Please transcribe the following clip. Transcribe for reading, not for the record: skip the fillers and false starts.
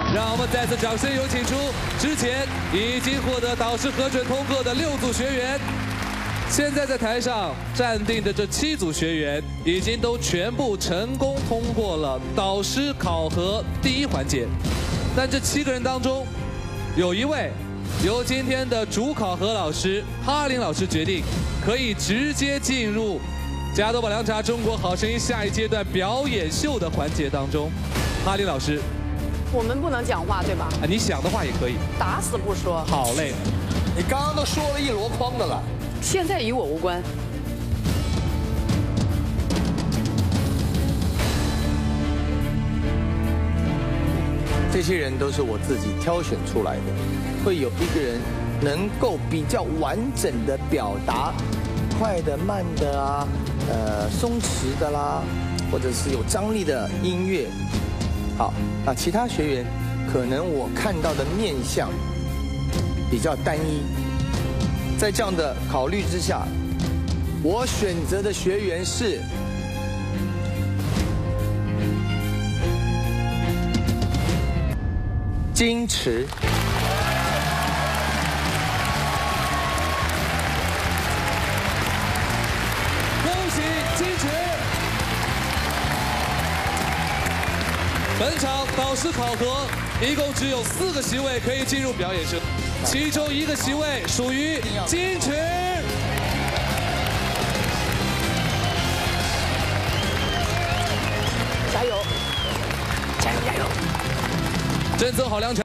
让我们再次掌声有请出之前已经获得导师核准通过的6组学员。现在在台上站定的这7组学员，已经都全部成功通过了导师考核第1环节。但这7个人当中，有1位由今天的主考核老师哈林老师决定，可以直接进入加多宝凉茶中国好声音下一阶段表演秀的环节当中。哈林老师， 我们不能讲话，对吧？ 啊，你想的话也可以。 打死不说。 好嘞， 你刚刚都说了一箩筐的了。 现在与我无关。 这些人都是我自己挑选出来的，会有一个人能够比较完整的表达，快的、慢的啊，松弛的啦，或者是有张力的音乐。好，那其他学员可能我看到的面相比较单一，在这样的考虑之下，我选择的学员是金池。 恭喜金池！本场导师考核一共只有4个席位可以进入表演生，其中1个席位属于金池。 加油！加油！加油！ 珍藏好凉茶。